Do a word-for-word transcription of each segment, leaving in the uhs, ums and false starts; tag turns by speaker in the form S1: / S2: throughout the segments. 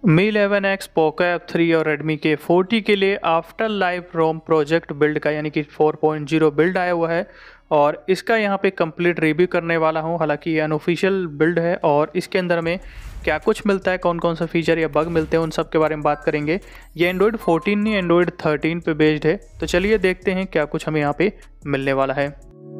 S1: मी eleven X, Poco F three और Redmi K forty के लिए After Life ROM project build का यानी कि फोर पॉइंट ज़ीरो बिल्ड आया हुआ है और इसका यहाँ पे कंप्लीट रिव्यू करने वाला हूँ। हालांकि ये अनऑफिशियल बिल्ड है और इसके अंदर में क्या कुछ मिलता है, कौन कौन सा फीचर या बग मिलते हैं, उन सब के बारे में बात करेंगे। ये एंड्रॉयड फोर्टीन नहीं एंड्रॉयड थर्टीन पे बेस्ड है, तो चलिए देखते हैं क्या कुछ हमें यहाँ पे मिलने वाला है।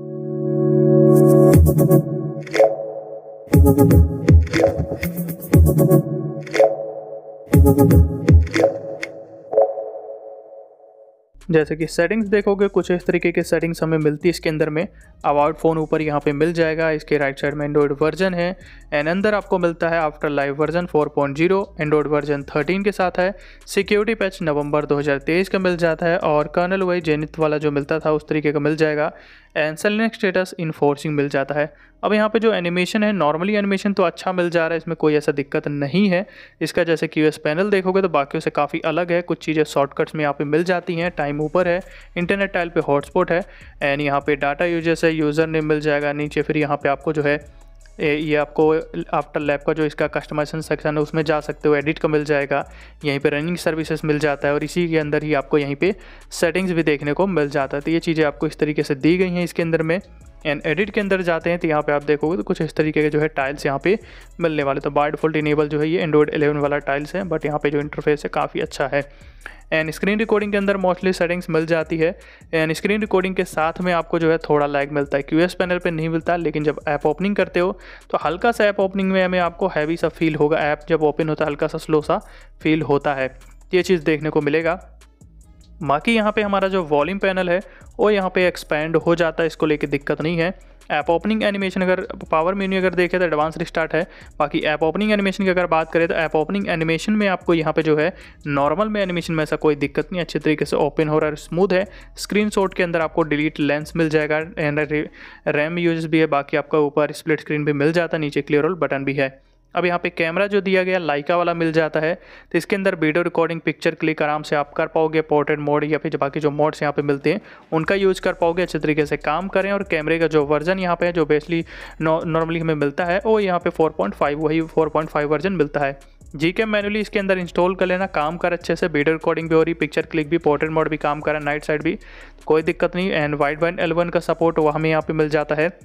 S1: जैसे कि सेटिंग्स देखोगे कुछ इस तरीके के सेटिंग्स हमें मिलती है इसके अंदर में। अबाउट फ़ोन ऊपर यहाँ पे मिल जाएगा, इसके राइट साइड में एंड्रॉयड वर्जन है एंड अंदर आपको मिलता है after live version four point zero, Android version thirteen के साथ है। सिक्योरिटी पैच नवंबर दो हज़ार तेईस का मिल जाता है और कर्नल वही जेनिथ वाला जो मिलता था उस तरीके का मिल जाएगा एंड सेलेक्ट स्टेटस इन्फोर्सिंग मिल जाता है। अब यहाँ पे जो एनिमेशन है, नॉर्मली एनिमेशन तो अच्छा मिल जा रहा है, इसमें कोई ऐसा दिक्कत नहीं है। इसका जैसे कि यूएस पैनल देखोगे तो बाकियों से काफ़ी अलग है, कुछ चीज़ें शॉर्टकट्स में यहाँ पे मिल जाती हैं। टाइम ऊपर है, इंटरनेट टाइल पे हॉटस्पॉट है एंड यहाँ पे डाटा यूजर्स है, यूज़र नेम मिल जाएगा नीचे। फिर यहाँ पे आपको जो है ये आपको आफ्टर लैब का जो इसका कस्टमाइजेशन सेक्शन है उसमें जा सकते हो, एडिट का मिल जाएगा। यहीं पे रनिंग सर्विसेज मिल जाता है और इसी के अंदर ही आपको यहीं पे सेटिंग्स भी देखने को मिल जाता है। तो ये चीज़ें आपको इस तरीके से दी गई हैं इसके अंदर में। एंड एडिट के अंदर जाते हैं तो यहाँ पे आप देखोगे तो कुछ इस तरीके के जो है टाइल्स यहाँ पे मिलने वाले। तो बाय डिफॉल्ट इनेबल जो है ये एंड्रॉयड इलेवन वाला टाइल्स है, बट यहाँ पे जो इंटरफेस है काफ़ी अच्छा है। एंड स्क्रीन रिकॉर्डिंग के अंदर मोस्टली सेटिंग्स मिल जाती है एंड स्क्रीन रिकॉर्डिंग के साथ में आपको जो है थोड़ा लैग मिलता है, क्यूएस पैनल पे नहीं मिलता। लेकिन जब ऐप ओपनिंग करते हो तो हल्का सा ऐप ओपनिंग में हमें आपको हैवी सा फील होगा, ऐप जब ओपन होता है हल्का सा स्लो सा फील होता है, ये चीज़ देखने को मिलेगा। बाकी यहाँ पे हमारा जो वॉल्यूम पैनल है वो यहाँ पे एक्सपैंड हो जाता है, इसको लेके दिक्कत नहीं है। ऐप ओपनिंग एनिमेशन अगर पावर मेन्यू अगर देखें तो एडवांस रिस्टार्ट है। बाकी ऐप ओपनिंग एनिमेशन की अगर बात करें तो ऐप ओपनिंग एनिमेशन में आपको यहाँ पे जो है नॉर्मल में एनिमेशन में ऐसा कोई दिक्कत नहीं, अच्छे तरीके से ओपन हो रहा है, स्मूथ है। स्क्रीनशॉट के अंदर आपको डिलीट लेंस मिल जाएगा एंड रैम यूज भी है। बाकी आपका ऊपर स्प्लिट स्क्रीन भी मिल जाता है, नीचे क्लियर ऑल बटन भी है। अब यहाँ पे कैमरा जो दिया गया लाइका वाला मिल जाता है, तो इसके अंदर वीडियो रिकॉर्डिंग पिक्चर क्लिक आराम से आप कर पाओगे। पोर्ट्रेट मोड या फिर बाकी जो मोड्स यहाँ पे मिलते हैं उनका यूज़ कर पाओगे, अच्छे तरीके से काम करें। और कैमरे का जो वर्जन यहाँ पे है जो बेसली नॉर्मली हमें मिलता है वो यहाँ पे फोर पॉइंट फाइव वही फोर पॉइंट फाइव वर्जन मिलता है। जी कैम मैनुअली इसके अंदर इंस्टॉल कर लेना, काम कर अच्छे से, वीडियो रिकॉर्डिंग भी हो रही, पिक्चर क्लिक भी, पोर्ट्रेट मोड भी काम कर रहा है, नाइट साइड भी कोई दिक्कत नहीं। And wide wide L one का सपोर्ट वो हमें यहाँ पे मिल जाता है।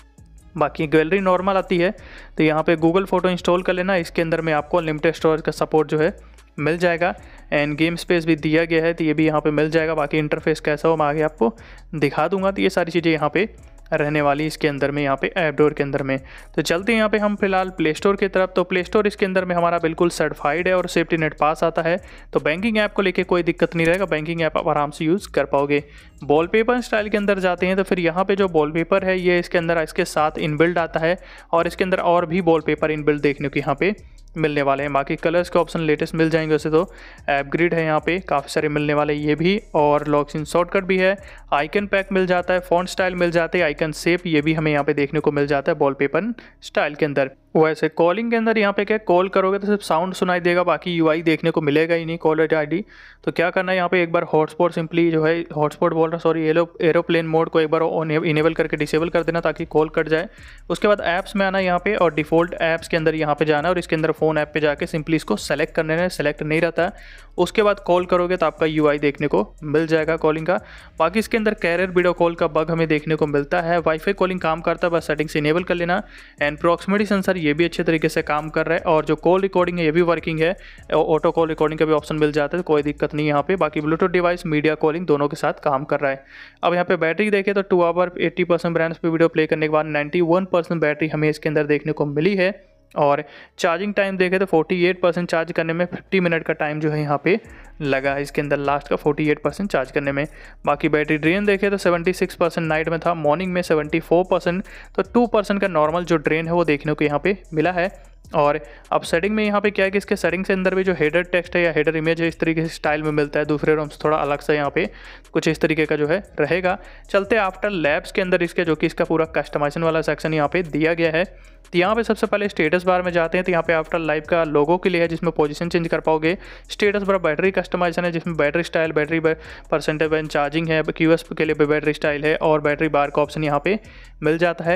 S1: बाकी गैलरी नॉर्मल आती है, तो यहाँ पे गूगल फ़ोटो इंस्टॉल कर लेना। इसके अंदर में आपको लिमिटेड स्टोरेज का सपोर्ट जो है मिल जाएगा एंड गेम स्पेस भी दिया गया है, तो ये भी यहाँ पे मिल जाएगा। बाकी इंटरफेस कैसा हो मैं आगे आपको दिखा दूंगा। तो ये सारी चीज़ें यहाँ पे रहने वाली इसके अंदर में, यहाँ पे ऐप डोर के अंदर में। तो चलते हैं यहाँ पे हम फिलहाल प्ले स्टोर की तरफ। तो प्ले स्टोर इसके अंदर में हमारा बिल्कुल सर्टिफाइड है और सेफ्टी नेट पास आता है, तो बैंकिंग ऐप को लेके कोई दिक्कत नहीं रहेगा, बैंकिंग ऐप आप आराम से यूज़ कर पाओगे। वॉलपेपर स्टाइल के अंदर जाते हैं तो फिर यहाँ पे जो वॉलपेपर है ये इसके अंदर इसके साथ इनबिल्ड आता है और इसके अंदर और भी वॉलपेपर इनबिल्ड देखने को यहाँ पे मिलने वाले हैं। बाकी कलर्स के ऑप्शन लेटेस्ट मिल जाएंगे, वैसे तो ऐप ग्रिड है यहाँ पे काफ़ी सारे मिलने वाले ये भी, और लॉक इन शॉर्टकट भी है, आइकन पैक मिल जाता है, फॉन्ट स्टाइल मिल जाते हैं, आइकन शेप ये भी हमें यहाँ पे देखने को मिल जाता है वॉलपेपर स्टाइल के अंदर। वैसे कॉलिंग के अंदर यहाँ पे क्या कॉल करोगे तो सिर्फ साउंड सुनाई देगा, बाकी यूआई देखने को मिलेगा ही नहीं, कॉलर आईडी। तो क्या करना है यहाँ पे एक बार हॉटस्पॉट सिंपली जो है हॉटस्पॉट बोल रहा सॉरी एलो एरोप्लेन मोड को एक बार इनेबल करके डिसेबल कर देना ताकि कॉल कट जाए। उसके बाद ऐप्स में आना यहाँ पे और डिफ़ॉल्ट ऐप्स के अंदर यहाँ पे जाना और इसके अंदर फ़ोन ऐप पे जाके सिंपली इसको सेलेक्ट करने में सेलेक्ट नहीं रहता। उसके बाद कॉल करोगे तो आपका यूआई देखने को मिल जाएगा कॉलिंग का। बाकी इसके अंदर कैरियर वीडियो कॉल का बग हमें देखने को मिलता है, वाईफाई कॉलिंग काम करता है, बस सेटिंग्स इनेबल कर लेना। एंड प्रॉक्सिमिटी सेंसर ये भी अच्छे तरीके से काम कर रहा है और जो कॉल रिकॉर्डिंग है ये भी वर्किंग है, ऑटो कॉल रिकॉर्डिंग का भी ऑप्शन मिल जाता है, तो कोई दिक्कत नहीं यहाँ पे। बाकी ब्लूटूथ डिवाइस मीडिया कॉलिंग दोनों के साथ काम कर रहा है। अब यहाँ पे बैटरी देखें तो two hour eighty percent brands पे वीडियो प्ले करने के बाद नाइन्टी वन परसेंट बैटरी हमें इसके अंदर देखने को मिली है। और चार्जिंग टाइम देखें तो अड़तालीस परसेंट चार्ज करने में पचास मिनट का टाइम जो है यहाँ पे लगा है इसके अंदर लास्ट का अड़तालीस परसेंट चार्ज करने में। बाकी बैटरी ड्रेन देखें तो छिहत्तर परसेंट नाइट में था, मॉर्निंग में चौहत्तर परसेंट, तो दो परसेंट का नॉर्मल जो ड्रेन है वो देखने को यहाँ पे मिला है। और अब सेटिंग में यहाँ पे क्या है कि इसके सेटिंग के अंदर भी जो हेडर टेक्स्ट है या हेडर इमेज है इस तरीके से स्टाइल में मिलता है, दूसरे रोम से थोड़ा अलग सा यहाँ पे कुछ इस तरीके का जो है रहेगा। चलते आफ्टर लैब्स के अंदर इसके जो कि इसका पूरा कस्टमाइजेशन वाला सेक्शन यहाँ पे दिया गया है। तो यहाँ पे सबसे पहले स्टेटस बार में जाते हैं, तो यहाँ पे आफ्टर लाइव का लोगो के लिए है जिसमें पोजीशन चेंज कर पाओगे। स्टेटस बार बैटरी कस्टमाइजेशन है जिसमें battery style, battery percentage and charging है, क्यूएस के लिए बैटरी स्टाइल है और बैटरी बार का ऑप्शन यहाँ पे मिल जाता है।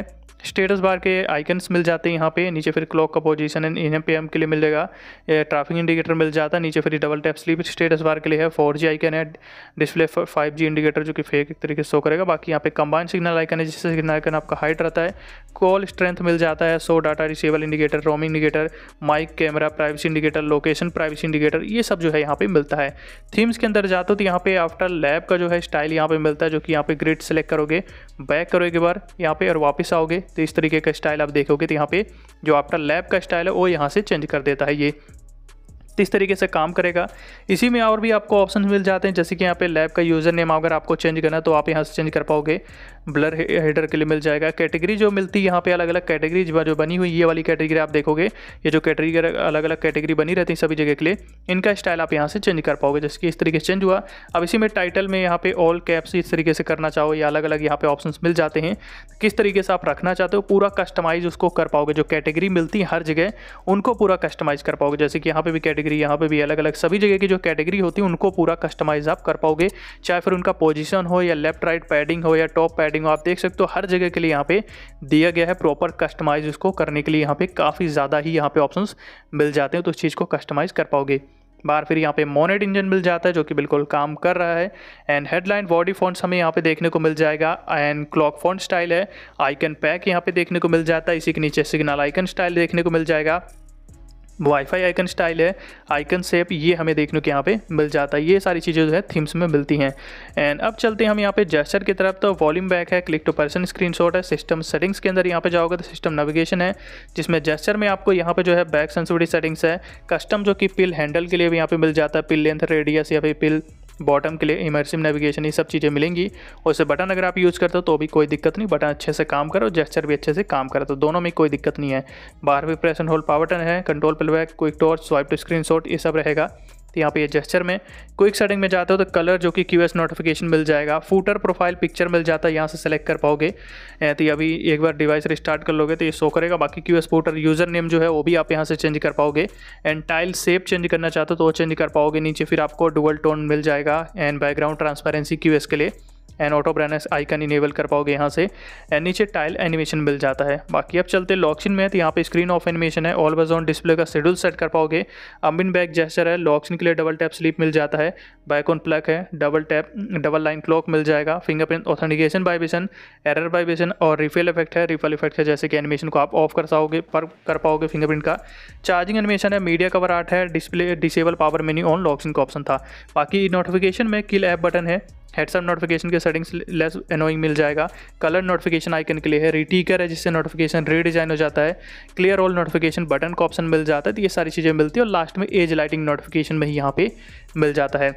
S1: स्टेटस बार के आइकन्स मिल जाते हैं यहाँ पे, नीचे फिर क्लॉक का position and AM PM के लिए मिल जाएगा, ट्रैफिक इंडिकेटर मिल जाता है, नीचे फिर double tap sleep status bar के लिए है, फोर जी आइकन है, डिस्प्ले फाइव जी इंडिकेटर जो कि फेक एक तरीके से शो करेगा। बाकी यहाँ पे कंबाइंड सिग्नल आइकन है, जिससे सिग्नल आइकन आपका हाइट रहता है, कॉल स्ट्रेंथ मिल जाता है, सो डाटा रिसेबल indicator, roaming indicator, mic, camera, privacy indicator, location privacy indicator, ये सब जो है यहाँ पे मिलता है। थीम्स के अंदर जाते हो तो यहाँ पे आफ्टर लैब का जो है स्टाइल यहाँ पे मिलता है, जो कि यहाँ पे ग्रिड सेलेक्ट करोगे, बैक करोगे एक बार यहाँ पे और वापस आओगे तो इस तरीके का स्टाइल आप देखोगे। तो यहाँ पे जो आफ्टर लैब का स्टाइल है वो यहाँ से चेंज कर देता है ये, तो इस तरीके से काम करेगा। इसी में और भी आपको ऑप्शन मिल जाते हैं, जैसे कि यहाँ पे लैब का यूज़र नेम अगर आपको चेंज करना है तो आप यहाँ से चेंज कर पाओगे, ब्लर हेडर के लिए मिल जाएगा। कैटेगरी जो मिलती है यहाँ पे अलग अलग कैटेगरी जो बनी हुई, ये वाली कैटेगरी आप देखोगे, ये जो कैटेगरी अलग अलग कैटेगरी बनी रहती है सभी जगह के लिए, इनका स्टाइल आप यहाँ से चेंज कर पाओगे, जैसे कि इस तरीके से चेंज हुआ। अब इसी में टाइटल में यहाँ पे ऑल कैप्स इस तरीके से करना चाहो या अलग अलग यहाँ पे ऑप्शन मिल जाते हैं, किस तरीके से आप रखना चाहते हो पूरा कस्टमाइज उसको कर पाओगे। जो कैटेगरी मिलती है हर जगह उनको पूरा कस्टमाइज कर पाओगे, जैसे कि यहाँ पे भी कैटेगरी, यहाँ पे भी अलग अलग सभी जगह की जो कैटेगरी होती है उनको पूरा कस्टमाइज आप कर पाओगे, चाहे फिर उनका पोजीशन हो या लेफ्ट राइट पैडिंग हो या टॉप पैडिंग हो। आप देख सकते हो हर जगह के लिए यहाँ पे दिया गया है प्रॉपर कस्टमाइज उसको करने के लिए, यहाँ पे काफ़ी ज़्यादा ही यहाँ पे ऑप्शंस मिल जाते हैं, तो उस चीज़ को कस्टमाइज कर पाओगे। बाहर फिर यहाँ पे मोनेट इंजन मिल जाता है जो कि बिल्कुल काम कर रहा है, एंड हेडलाइन बॉडी फॉन्ट्स हमें यहाँ पे देखने को मिल जाएगा, एंड क्लॉक फॉन्ट स्टाइल है, आइकन पैक यहाँ पे देखने को मिल जाता है, इसी के नीचे सिग्नल आइकन स्टाइल देखने को मिल जाएगा, वाईफाई आइकन स्टाइल है, आइकन शेप ये हमें देखने को यहाँ पे मिल जाता है। ये सारी चीज़ें जो है थीम्स में मिलती हैं। एंड अब चलते हैं हम यहाँ पे जेस्चर की तरफ, तो वॉल्यूम बैक है, क्लिक टू पर्सन स्क्रीनशॉट है, सिस्टम सेटिंग्स के अंदर यहाँ पे जाओगे तो सिस्टम नेविगेशन है, जिसमें जेस्चर में आपको यहाँ पे जो है बैक सेंसिटिविटी सेटिंग्स है, कस्टम जो कि पिल हैंडल के लिए भी यहाँ पे मिल जाता है, पिल लेंथ, रेडियस या फिर पिल बॉटम के लिए इमर्सिव नेविगेशन, ये सब चीज़ें मिलेंगी। और इसे बटन अगर आप यूज़ करते हो तो भी कोई दिक्कत नहीं, बटन अच्छे से काम करो, जेस्चर भी अच्छे से काम करे, तो दोनों में कोई दिक्कत नहीं है। बाहर भी press and hold power button है, control playback, quick torch, swipe to screenshot, ये सब रहेगा। तो यहाँ पे ये जेस्चर में क्विक सेटिंग में जाते हो तो कलर जो कि क्यूएस नोटिफिकेशन मिल जाएगा, फूटर प्रोफाइल पिक्चर मिल जाता है, यहाँ से सेलेक्ट कर पाओगे। तो अभी एक बार डिवाइस रिस्टार्ट कर लोगे तो ये शो करेगा। बाकी क्यूएस फूटर यूज़र नेम जो है वो भी आप यहाँ से चेंज कर पाओगे, एंड टाइल शेप चेंज करना चाहते हो तो वो चेंज कर पाओगे। नीचे फिर आपको डुअल टोन मिल जाएगा, एंड बैकग्राउंड ट्रांसपेरेंसी क्यूएस के लिए, and auto brightness icon enable कर पाओगे यहाँ से, एंड नीचे टाइल एनिमेशन मिल जाता है। बाकी अब चलते लॉक इन में, तो यहाँ पे स्क्रीन ऑफ एनिमेशन है, ऑलवेज ऑन डिस्प्ले का शेड्यूल सेट कर पाओगे। अम्बिन बैक जेस्चर है, लॉक इन के लिए डबल टैप स्लीप मिल जाता है, बैक ऑन प्लग है, double tap double line clock मिल जाएगा, fingerprint authentication vibration, error vibration और रिफिल इफेक्ट है। रिफिल इफेक्ट है जैसे कि एनिमेशन को आप ऑफ कर पाओगे पर कर पाओगे फिंगरप्रिंट का। चार्जिंग एनिमेशन है, मीडिया कवर आर्ट है, display disable power menu on lock in का ऑप्शन था। बाकी नोटिफिकेशन में किल ऐप बटन है, हेड्सअप नोटिफिकेशन के सेटिंग्स लेस एनोइंग मिल जाएगा, कलर नोटिफिकेशन आइकन के लिए है, रीटीकर है जिससे नोटिफिकेशन रीडिजाइन हो जाता है, क्लियर ऑल नोटिफिकेशन बटन का ऑप्शन मिल जाता है। तो ये सारी चीज़ें मिलती है, और लास्ट में एज लाइटिंग नोटिफिकेशन में ही यहाँ पे मिल जाता है।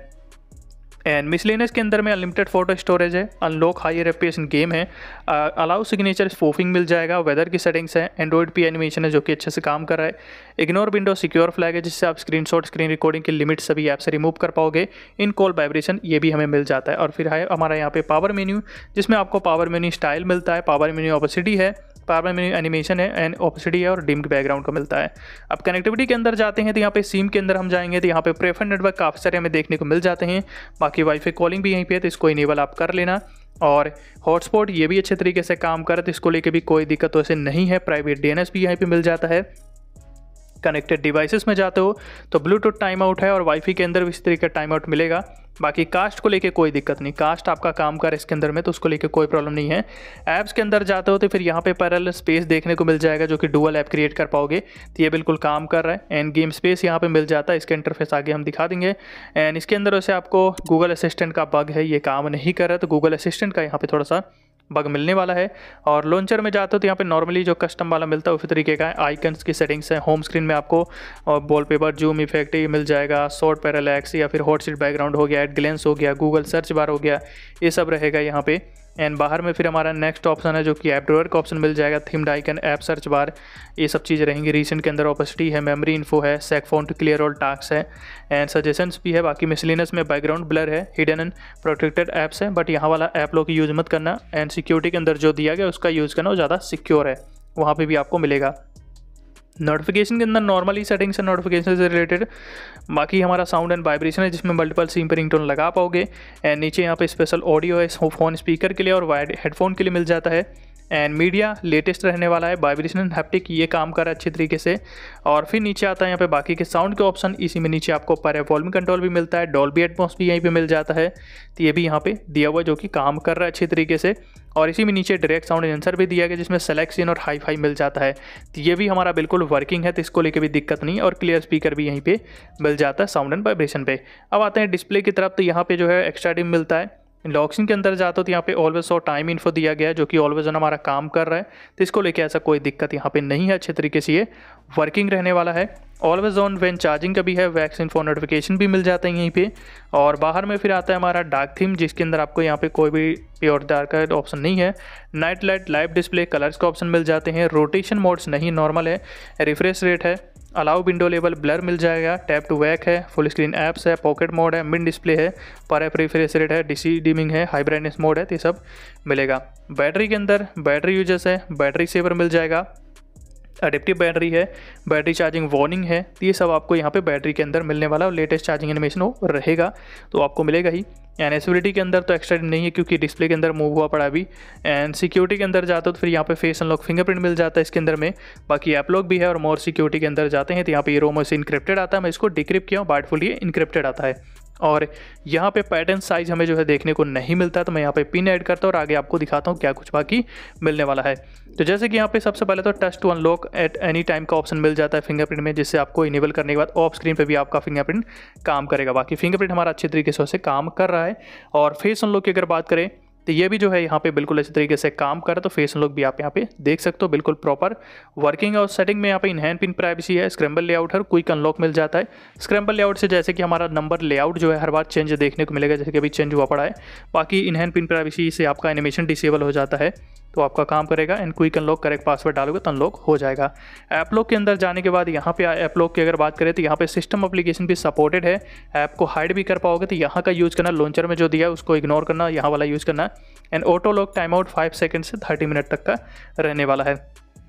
S1: एंड मिसलेनियस के अंदर में अनलिमिटेड फोटो स्टोरेज है, अनलॉक हायर एफपीएस गेम है, अलाउ सिग्नेचर स्पूफिंग मिल जाएगा, वेदर की सेटिंग्स है, एंड्रॉइड पी एनिमेशन है जो कि अच्छे से काम कर रहा है, इग्नोर विंडो सिक्योर फ्लैग है जिससे आप स्क्रीनशॉट स्क्रीन रिकॉर्डिंग की लिमिट सभी ऐप से रिमूव कर पाओगे, इन कॉल वाइब्रेशन ये भी हमें मिल जाता है। और फिर है हमारा यहाँ पे पावर मेन्यू, जिसमें आपको पावर मेन्यू स्टाइल मिलता है, पावर मेन्यू ऑपोसिटी है, पावर मेन्यू एनिमेशन है, एंड ऑपोसिटी है, और डिम्ड बैकग्राउंड का मिलता है। अब कनेक्टिविटी के अंदर जाते हैं तो यहाँ पे सिम के अंदर हम जाएंगे तो यहाँ पे प्रेफर नेटवर्क काफ़ी सारे हमें देखने को मिल जाते हैं। बाकी वाईफाई कॉलिंग भी यहीं पे है तो इसको इनेबल आप कर लेना, और हॉटस्पॉट ये भी अच्छे तरीके से काम करे तो इसको लेके भी कोई दिक्कत वैसे नहीं है। प्राइवेट डीएनएस भी यहाँ पे मिल जाता है। कनेक्टेड डिवाइसेस में जाते हो तो ब्लूटूथ टाइम आउट है, और वाईफाई के अंदर भी इस तरीके का टाइम आउट मिलेगा। बाकी कास्ट को लेके कोई दिक्कत नहीं, कास्ट आपका काम कर इसके अंदर में तो उसको लेके कोई प्रॉब्लम नहीं है। ऐप्स के अंदर जाते हो तो फिर यहाँ पे पैरेलल स्पेस देखने को मिल जाएगा जो कि डुअल ऐप क्रिएट कर पाओगे, तो ये बिल्कुल काम कर रहा है। एंड गेम स्पेस यहाँ पे मिल जाता है, इसका इंटरफेस आगे हम दिखा देंगे। एंड इसके अंदर वैसे आपको गूगल असिस्टेंट का बग है, ये काम नहीं कर रहा, तो गूगल असिस्टेंट का यहाँ पे थोड़ा सा बग मिलने वाला है। और लॉन्चर में जाते हो तो यहाँ पे नॉर्मली जो कस्टम वाला मिलता है उसी तरीके का है। आइकन्स की सेटिंग्स है, होम स्क्रीन में आपको वॉलपेपर, जूम इफेक्ट ये मिल जाएगा, शॉर्ट पैरालैक्स या फिर हॉट सीट बैकग्राउंड हो गया, एड ग्लेंस हो गया, गूगल सर्च बार हो गया, ये सब रहेगा यहाँ पे। एंड बाहर में फिर हमारा नेक्स्ट ऑप्शन है जो कि ऐप ड्रॉअर का ऑप्शन मिल जाएगा, themed icon, app search bar, ये सब चीज़ें रहेंगी। रीसेंट के अंदर ऑपोसिटी है, मेमोरी इन्फो है, shake phone to clear all task है, एंड सजेशंस भी है। बाकी मिसलिनस में बैकग्राउंड ब्लर है, हिडन एंड प्रोटेक्टेड ऐप्स है, बट यहाँ वाला ऐप लोग यूज़ मत करना। एंड सिक्योरिटी के अंदर जो दिया गया उसका यूज़ करना, वो ज़्यादा सिक्योर है, वहाँ पर भी आपको मिलेगा। नोटिफिकेशन के अंदर नॉर्मली सेटिंग्स है नोटिफिकेशन से रिलेटेड। बाकी हमारा साउंड एंड वाइब्रेशन है जिसमें मल्टीपल सिम पे रिंगटोन लगा पाओगे। एंड नीचे यहाँ पे स्पेशल ऑडियो है फोन स्पीकर के लिए और वायर्ड हेडफोन के लिए मिल जाता है। एंड मीडिया लेटेस्ट रहने वाला है, वाइब्रेशन एंड हैप्टिक ये काम कर रहा है अच्छे तरीके से। और फिर नीचे आता है यहाँ पे बाकी के साउंड के ऑप्शन, इसी में नीचे आपको पर वॉल्यूम कंट्रोल भी मिलता है, डॉल्बी एटमॉस भी यहीं पे मिल जाता है, तो ये भी यहाँ पे दिया हुआ है जो कि काम कर रहा है अच्छे तरीके से। और इसी में नीचे डायरेक्ट साउंड एंसर भी दिया गया जिसमें सिलेक्शन और हाई फाई मिल जाता है, तो ये भी हमारा बिल्कुल वर्किंग है, तो इसको लेके भी दिक्कत नहीं। और क्लियर स्पीकर भी यहीं पे मिल जाता है साउंड एंड वाइब्रेशन पे। अब आते हैं डिस्प्ले की तरफ, तो यहाँ पे जो है एक्स्ट्रा डिम मिलता है। लॉक्सिंग के अंदर जाते हो तो यहाँ पे ऑलवेज सो टाइम इन्फो दिया गया है जो कि ऑलवेज ऑन हमारा काम कर रहा है, तो इसको लेके ऐसा कोई दिक्कत यहाँ पे नहीं है, अच्छे तरीके से ये वर्किंग रहने वाला है। ऑलवेज ऑन व्हेन चार्जिंग का भी है, वैक्स इन्फो नोटिफिकेशन भी मिल जाते हैं यहीं पे। और बाहर में फिर आता है हमारा डार्क थीम, जिसके अंदर आपको यहाँ पे कोई भी प्योर डार्क का ऑप्शन नहीं है। Night light, live display, colours का ऑप्शन मिल जाते हैं। रोटेशन मोड्स नहीं, नॉर्मल है। रिफ्रेश रेट है, अलाउ विंडो लेवल, ब्लर मिल जाएगा, टैप टू वैक है, फुल स्क्रीन ऐप्स है, पॉकेट मोड है, मिड डिस्प्ले है, पर ऐप रिफ्रेश रेट है, डीसी डिमिंग है, हाई ब्राइटनेस मोड है, तो ये सब मिलेगा। बैटरी के अंदर बैटरी यूजर्स है, बैटरी सेवर मिल जाएगा, एडिप्टिव बैटरी है, बैटरी चार्जिंग वार्निंग है, तो ये सब आपको यहाँ पे बैटरी के अंदर मिलने वाला और लेटेस्ट चार्जिंग एनिमेशन वो रहेगा, तो आपको मिलेगा ही। एंड एसिबिलिटी के अंदर तो एक्स्ट्रा नहीं है क्योंकि डिस्प्ले के अंदर मूव हुआ पड़ा अभी। एंड सिक्योरिटी के अंदर जाते हो तो फिर यहाँ पे फेस अनलॉक फिंगरप्रिंट मिल जाता है इसके अंदर में, बाकी ऐप लॉक भी है। और मोर सिक्योरिटी के अंदर जाते हैं तो यहाँ पे ये रोम से इनक्रिप्टेड आता है, मैं इसको डिक्रिप्ट किया हूँ, बाय डिफॉल्ट ये इनक्रिप्टेड आता है। और यहाँ पे पैटर्न साइज हमें जो है देखने को नहीं मिलता, तो मैं यहाँ पे पिन ऐड करता हूँ और आगे आपको दिखाता हूँ क्या कुछ बाकी मिलने वाला है। तो जैसे कि यहाँ पे सबसे पहले तो touch to unlock at any time का ऑप्शन मिल जाता है फिंगरप्रिंट में, जिससे आपको इनेबल करने के बाद ऑफ स्क्रीन पे भी आपका फिंगरप्रिंट काम करेगा। बाकी फिंगरप्रिंट हमारा अच्छे तरीके से वैसे काम कर रहा है। और फेस अनलॉक की अगर बात करें तो ये भी जो है यहाँ पे बिल्कुल अच्छे तरीके से काम कर रहा है, तो फेस अनलॉक भी आप यहाँ पे देख सकते हो बिल्कुल प्रॉपर वर्किंग है। और सेटिंग में यहाँ पे इनहैंस पिन प्राइवेसी है, स्क्रैम्बल लेआउट है, क्विक अनलॉक मिल जाता है। स्क्रैम्बल लेआउट से जैसे कि हमारा नंबर लेआउट जो है हर बार चेंज देखने को मिलेगा, जैसे कि अभी चेंज हुआ पड़ा है। बाकी इनहैंस पिन प्राइवेसी से आपका एनिमेशन डिसेबल हो जाता है, तो आपका काम करेगा। And quick unlock, correct password डालोगे तो अनलॉक हो जाएगा। ऐप लॉक के अंदर जाने के बाद यहाँ पे ऐप लॉक की अगर बात करें तो यहाँ पे सिस्टम एप्लीकेशन भी सपोर्टेड है, ऐप को हाइड भी कर पाओगे, तो यहाँ का यूज़ करना, लॉन्चर में जो दिया है उसको इग्नोर करना, यहाँ वाला यूज़ करना। And auto lock timeout five second से थर्टी मिनट तक का रहने वाला है।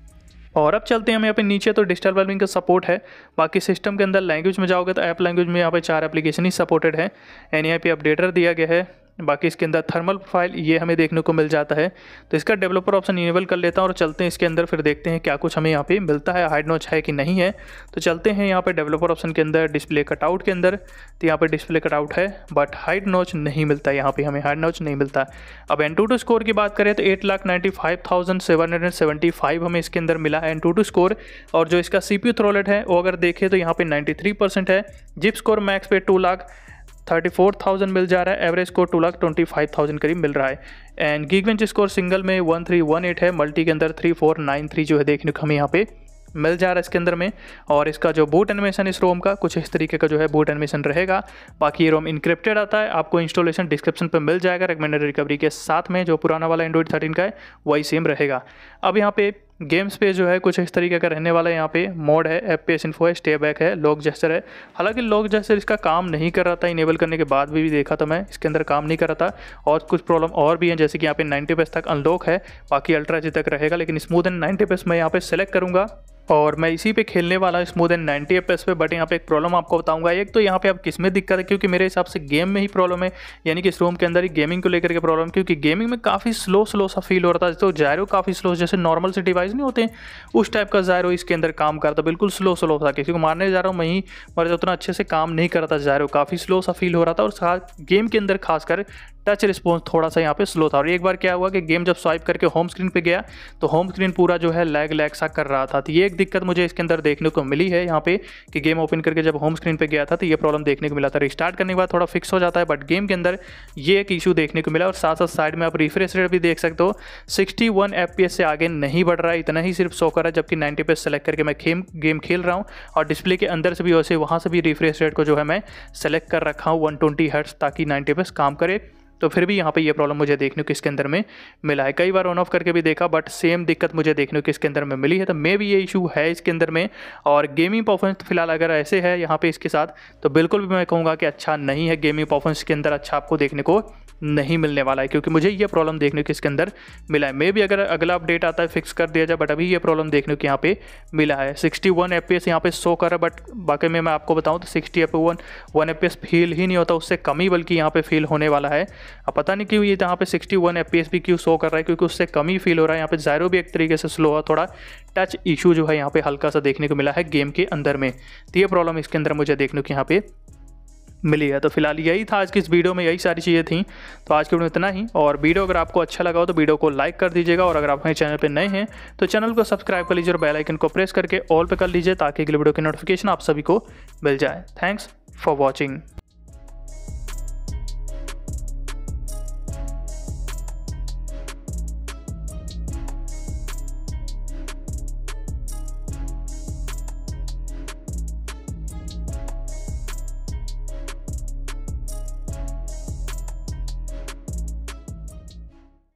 S1: और अब चलते हैं हम यहाँ पे नीचे, तो डिजिटल वेलबींग का सपोर्ट है। बाकी सिस्टम के अंदर लैंग्वेज में जाओगे तो ऐप लैंग्वेज में यहाँ पे चार एप्लीकेशन ही सपोर्टेड है। एंड यहाँ पे अपडेटर दिया गया है। बाकी इसके अंदर थर्मल प्रोफाइल ये हमें देखने को मिल जाता है, तो इसका डेवलपर ऑप्शन इनेबल कर लेता हूँ और चलते हैं इसके अंदर, फिर देखते हैं क्या कुछ हमें यहाँ पे मिलता है, हाइड नॉच है कि नहीं है। तो चलते हैं यहाँ पे डेवलपर ऑप्शन के अंदर, डिस्प्ले कटआउट के अंदर, तो यहाँ पे डिस्प्ले कटआउट है बट हाइड नॉच नहीं मिलता, यहाँ पे हमें हाइड नॉच नहीं मिलता। अब एनटूटू स्कोर की बात करें तो eight lakh ninety five thousand seven hundred seventy five हमें इसके अंदर मिला है एनटूटू स्कोर। और जो इसका सी पी यू थ्रोलेट है वो अगर देखें तो यहाँ पे नाइन्टी थ्री परसेंट है। जिप स्कोर मैक्स पे two lakh thirty four thousand मिल जा रहा है, average score two lakh twenty five thousand करीब मिल रहा है। एंड गीगबेंच स्कोर सिंगल में वन थ्री वन एट है, मल्टी के अंदर थ्री फोर नाइन थ्री जो है देखने को हमें यहाँ पे मिल जा रहा है इसके अंदर में। और इसका जो बूट एनिमेशन इस रोम का कुछ इस तरीके का जो है बूट एनिमेशन रहेगा। बाकी ये रोम इनक्रिप्टेड आता है, आपको इंस्टॉलेशन डिस्क्रिप्शन पे मिल जाएगा रिकमेंडेड रिकवरी के साथ में, जो पुराना वाला एंड्रॉइड थर्टीन का है वही सेम रहेगा। अब यहाँ पे गेम्स पे जो है कुछ इस तरीके का रहने वाला है। यहाँ पे मोड है, एफ पी एस इन्फो है, स्टे बैक है, लॉक जेस्चर है। हालांकि लॉक जेस्चर इसका काम नहीं कर रहा था, इनेबल करने के बाद भी, भी देखा था मैं, इसके अंदर काम नहीं कर रहा था। और कुछ प्रॉब्लम और भी हैं, जैसे कि यहाँ पे नाइन्टी एफ पी एस तक अनलॉक है, बाकी अल्ट्रा एच डी तक रहेगा, लेकिन smooth and ninety F P S मैं यहाँ पे सेलेक्ट करूँगा और मैं इसी पे खेलने वाला smooth and ninety F P S पे। बट यहाँ पे एक प्रॉब्लम आपको बताऊंगा, एक तो यहाँ पे अब किस में दिक्कत है, क्योंकि मेरे हिसाब से गेम में ही प्रॉब्लम है, यानी कि इस रूम के अंदर ही गेमिंग को लेकर के प्रॉब्लम, क्योंकि गेमिंग में काफ़ी स्लो स्लो सा फील हो रहा था। तो जायरो काफ़ी स्लो, जैसे नॉर्मल से डिवाइस नहीं होते उस टाइप का जायरो इसके अंदर काम करता, बिल्कुल स्लो स्लो था। किसी को मारने जा रहा हूँ मैं ही, मगर उतना अच्छे से काम नहीं कर रहा था, जायरो काफ़ी स्लो सा फील हो रहा था। और साथ गेम के अंदर खासकर टच रिस्पॉन्स थोड़ा सा यहाँ पे स्लो था। और एक बार क्या हुआ कि गेम जब स्वाइप करके होम स्क्रीन पे गया तो होम स्क्रीन पूरा जो है लैग लैग सा कर रहा था। तो ये एक दिक्कत मुझे इसके अंदर देखने को मिली है यहाँ पे, कि गेम ओपन करके जब होम स्क्रीन पे गया था तो ये प्रॉब्लम देखने को मिला था। रिस्टार्ट करने के बाद थोड़ा फिक्स हो जाता है, बट गेम के अंदर ये एक इशू देखने को मिला। और साथ साथ साइड में आप रिफ्रेश रेट भी देख सकते हो, sixty one F P S से आगे नहीं बढ़ रहा है, इतना ही सिर्फ शो कर रहा है, जबकि ninety F P S select करके मैं गेम गेम खेल रहा हूँ। और डिस्प्ले के अंदर से भी वैसे वहाँ से भी रिफ्रेश रेट को जो है मैं सेलेक्ट कर रखा हूँ वन ट्वेंटी हर्ट्ज, ताकि नाइन्टी एफ पी एस काम करे। तो फिर भी यहाँ पे ये प्रॉब्लम मुझे देखने को इसके अंदर में मिला है। कई बार ऑन ऑफ करके भी देखा, बट सेम दिक्कत मुझे देखने को इसके अंदर में मिली है। तो मे भी ये इशू है इसके अंदर में। और गेमिंग परफॉर्मेंस फिलहाल अगर ऐसे है यहाँ पे इसके साथ, तो बिल्कुल भी मैं कहूँगा कि अच्छा नहीं है, गेमिंग परफॉर्मेंस के अंदर अच्छा आपको देखने को नहीं मिलने वाला है, क्योंकि मुझे ये प्रॉब्लम देखने को इसके अंदर मिला है। मे भी अगर अगला अपडेट आता है फिक्स कर दिया जाए, बट अभी ये प्रॉब्लम देखने को यहाँ पे मिला है। Sixty one F P S यहाँ पे शो कर रहा है, बट बाकी में मैं आपको बताऊँ तो sixty F one one F P S feel ही नहीं होता, उससे कम ही बल्कि यहाँ पे फील होने वाला है। अब पता नहीं क्यों ये यहाँ पे sixty one F P S भी क्यों शो कर रहा है, क्योंकि उससे कम ही फील हो रहा है। यहाँ पे ज़ायरो भी एक तरीके से स्लो है, थोड़ा टच इशू जो है यहाँ पे हल्का सा देखने को मिला है गेम के अंदर में। तो ये प्रॉब्लम इसके अंदर मुझे देखने को यहाँ पे मिली है। तो फिलहाल यही था आज की इस वीडियो में, यही सारी चीज़ें थी। तो आज की वीडियो में इतना ही, और वीडियो अगर आपको अच्छा लगा हो तो वीडियो को लाइक कर दीजिएगा, और अगर आप हमारे चैनल पे नए हैं तो चैनल को सब्सक्राइब कर लीजिए और बेल आइकन को प्रेस करके ऑल पे कर लीजिए, ताकि अगले वीडियो की नोटिफिकेशन आप सभी को मिल जाए। Thanks for watching.